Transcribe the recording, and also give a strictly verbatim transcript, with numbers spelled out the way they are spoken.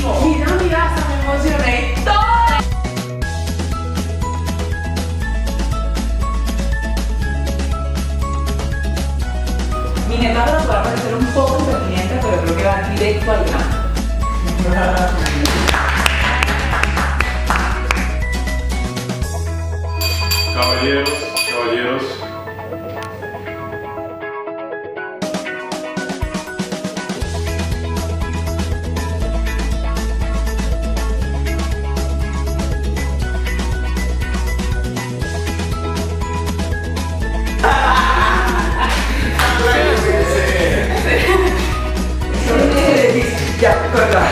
vivo. Mira, mira, hasta me emocioné y todo. Mi metáfora puede parecer un poco impertinente, pero creo que va directo al grano. Caballeros, caballeros. Ya, corta.